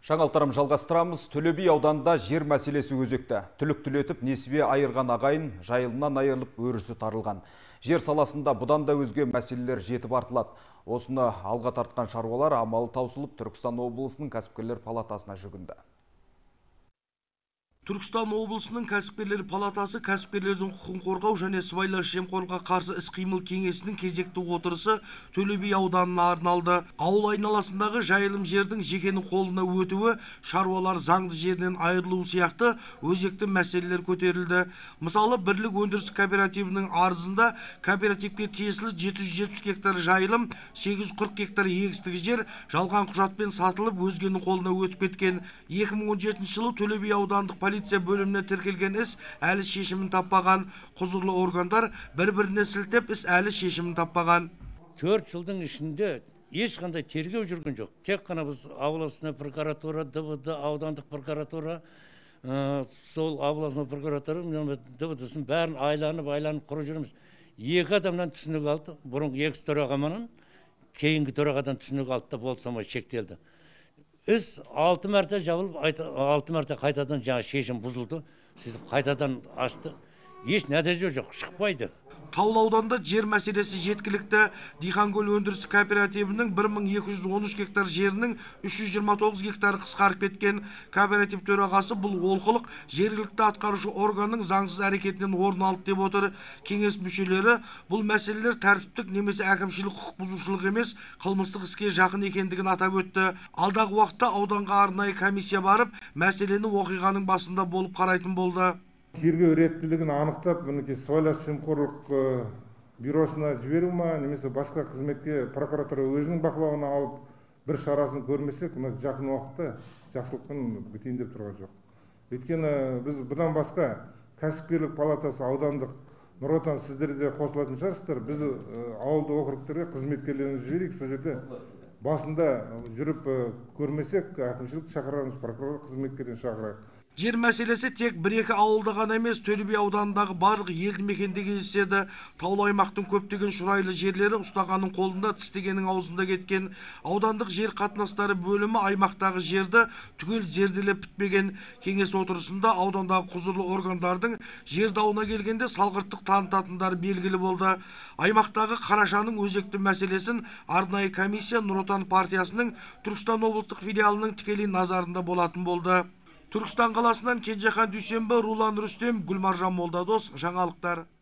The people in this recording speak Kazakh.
Жаңалықтарым жалғастырамыз. Төле би ауданында жер мәселесі өзекті. Түлік түлетіп, несібе айырған ағайын жайылымнан айырылып өрісі тарылған. Жер саласында бұдан да өзге мәселелер жетіп артылады. Осыны алға тартқан шаруалар амалы таусылып, Түркістан облысының кәсіпкерлер палатасына жүгінді. Түркістан облысының кәсіпкерлер палатасы кәсіпкерлердің құқығын қорғау және сыбайлас жемқорлыққа қарсы іс-қимыл кеңесінің кезекті отырысы Төле би ауданына арналды. Ауыл айналасындағы жайылым жердің жекенің қолына өтуі, шаруалар заңды жерінен айырылуы сияқты өзекті мәселелер көтерілді. Мысалы, Бірлік өндіріс кооперативінің арызында кооперативке тиесілі 770 гектар жайылым, 840 гектар егістік жер жалған құжатпен сатылып, өзгенің қолына өтіп кеткен. 2017 жылы Төле би аудандық полиция бөліміне тіркелген іс әлі шешімін таппаған. Құзырлы органдар бір-біріне сілтеп, іс әлі шешімін таппаған. 4 жылдың ішінде ешқандай тергеу жүрген жоқ. Тек қана біз облыстық прокуратура, ДВД, аудандық прокуратура, сол облыстық прокуратура, ДВД-сін бәрін айланып құрып жүрміз. 2 адамнан түсінік алды. Бұрынғы екінші төрағаның кейінгі төрағадан түсінік алды да болсамай шектелді. Іс 6 мәрте жабылып, 6 мәрте қайтадан жаңа шешім бұзылды. Сөйтіп қайтадан ашты. Еш нәтиже жоқ, шықпайды. Таулы ауданда жер мәселесі жеткілікті. Дихангөл өндіріс кооперативінің 1213 гектар жерінің 329 гектары қысқарып кеткен. Кооператив төрағасы бұл олқылық жергілікті атқарушы органның заңсыз әрекетінен орын алды деп отыр. Кеңес мүшелері бұл мәселелер тәртіптік немесе әкімшілік құқық бұзушылық емес, қылмыстық іске жақын екендігін атап өтті. Алдағы уақытта ауданға арнайы комиссия барып, мәселені оқиғаның басында болып қарайтын болды. Тергеу реттілігін анықтап, сыбайлас жемқорлық бюросына жіберу ма, немесе басқа қызметке прокуратура өзінің бақылауына алып, бір шарасын көрмесек, жақын уақытта жақсылықпен бітейін деп тұрған жоқ. Өйткені біз бұдан басқа кәсіпкерлік палатасы аудандық Нұр Отан сіздерде қосылатын шығарсыздар. Біз ауылды округтерге қызметкерлерін жіберейік, сол жерде басында жүріп көрмесек, әкімшілік шақырамыз, прокурор қызметкерден шақырайық. Жер мәселесі тек 1-2 ауылда ғана емес, Төле би ауданындағы барлық елді мекенде кездеседі. Таулы аймақтың көптеген шұрайлы жерлері ұстағанның қолында, тістегеннің аузында кеткен. Аудандық жер қатынастары бөлімі аймақтағы жерді түгел зерделеп бітпеген. Кеңес отырысында аудандағы құзырлы органдардың жер дауына келгенде салғырттық танытатындары белгілі болды. Аймақтағы қарашаның өзекті мәселесін арнайы комиссия Нұр Отан партиясының Түркістан облыстық филиалының тікелей назарында болатын болды. Түркістан қаласынан Кенжехан Дүйсенбі, Рулан Рүстем, Гүлмаржан Молдадос, жаңалықтар.